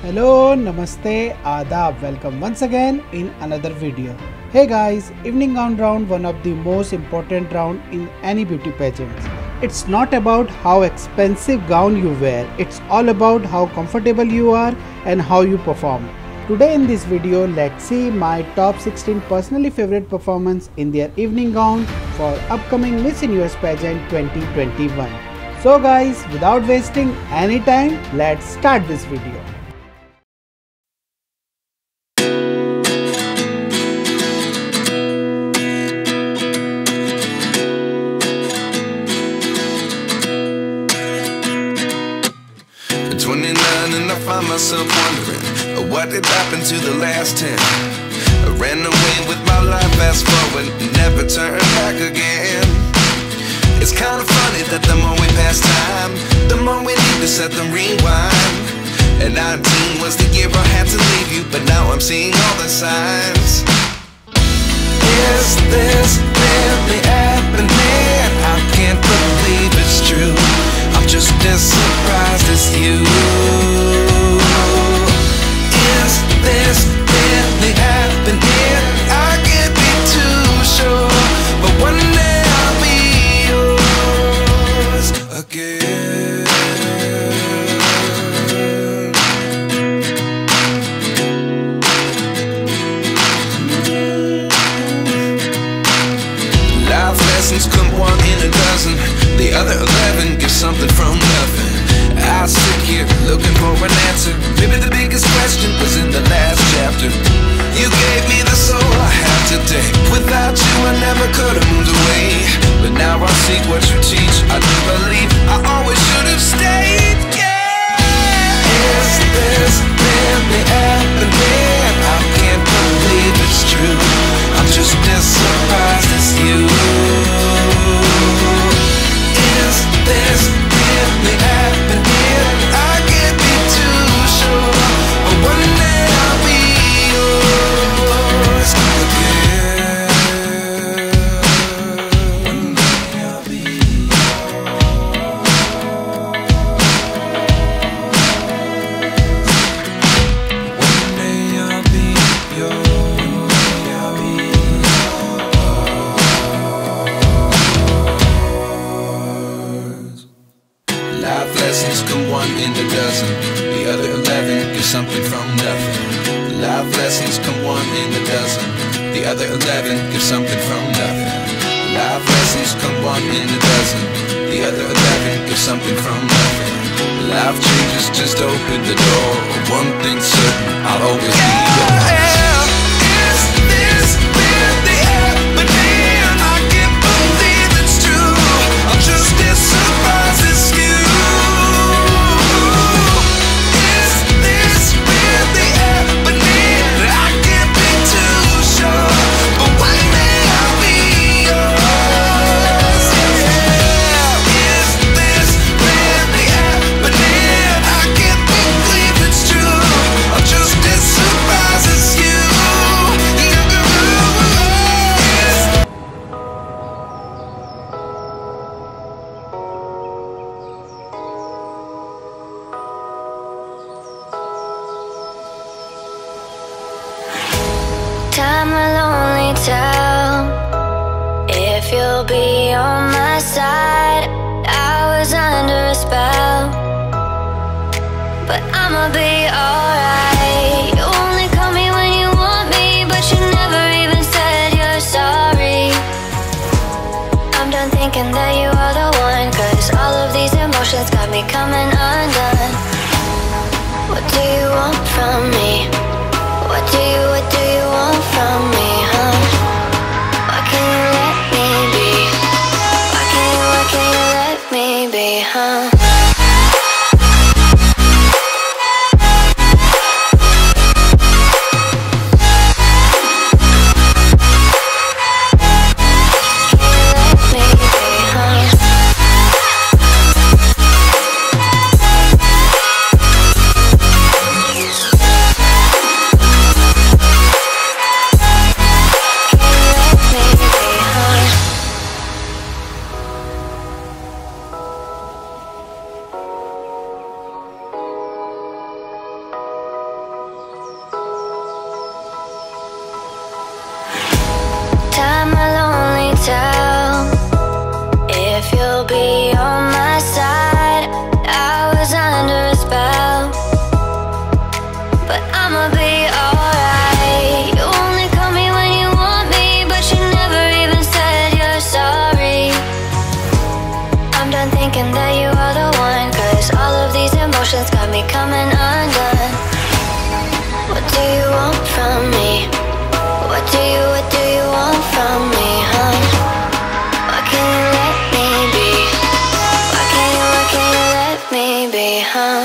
Hello, Namaste, Adab. Welcome once again in another video. Hey guys, evening gown round, one of the most important round in any beauty pageants. It's not about how expensive gown you wear, it's all about how comfortable you are and how you perform. Today in this video, let's see my top 16 personally favorite performance in their evening gown for upcoming Miss Universe pageant 2021. So guys, without wasting any time, let's start this video. Find myself wondering what did happen to the last 10. I ran away with my life, fast forward, never turn back again. It's kind of funny that the more we pass time, the more we need to set the rewind. And 19 was the year I had to leave you, but now I'm seeing all the signs. Is this really happening? I can't believe it's true. I'm just as surprised as you. Is this really happening? I can't be too sure, but one day I'll be yours again. Life lessons come one in a dozen, the other 11 give something from nothing. I sit here looking for an answer. Maybe the biggest question was in the last chapter. You gave me the soul I have today. Without you I never could have moved away. But now I see what you teach. I do believe I always should have stayed. Yeah. Is this really happening? I can't believe it's true. I'm just as surprised as you. Is this really happening? I can't be too sure, but one day I'll be yours again. One day I'll be yours. One day I'll be yours. I'll be yours. Life lessons come one in a dozen, the other 11 give something from nothing. Life lessons come one in a dozen, the other 11 give something from nothing. Life lessons come one in a dozen, the other 11 give something from nothing. Life changes just open the door. One thing's certain, I'll always be yours. Is this really happening? I can't believe it's true. I'm just as surprised as you. Is this really happening? I can't be too sure, but one day I'll be yours. Yeah. Is this really happening? I can't believe it's true. I'm just as surprised as you. Time will only tell if you'll be on my side. I was under a spell, but I'ma be alright. You only call me when you want me, but you never even said you're sorry. I'm done thinking that you are the one, 'cause all of these emotions got me coming undone. What do you want from me? What do you want from me, huh? Why can't you let me be? Why can't you let me be, huh? emotions got me coming undone. What do you want from me? What do you want from me, huh? Why can't you let me be? Why can't you let me be, huh?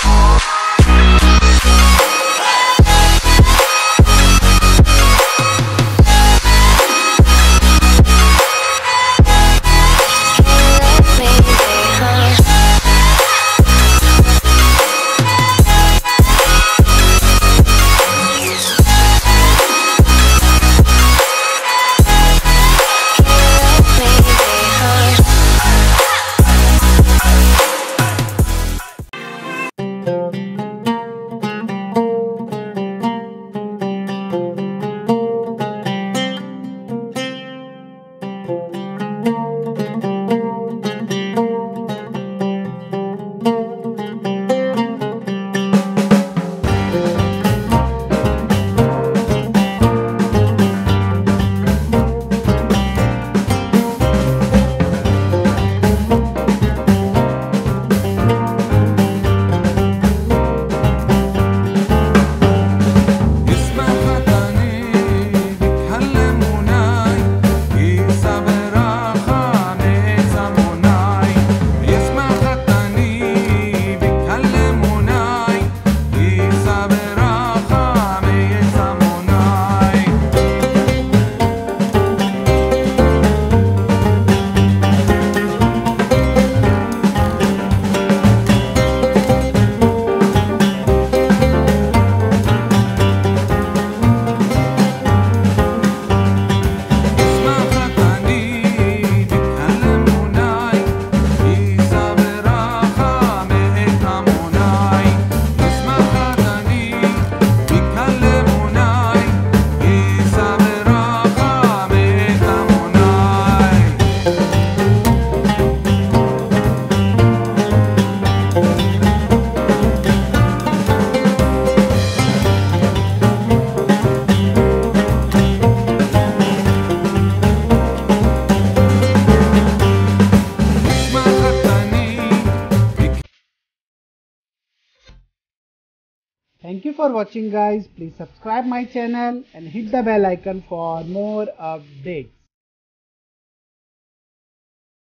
Thank you for watching guys. Please subscribe my channel and hit the bell icon for more updates.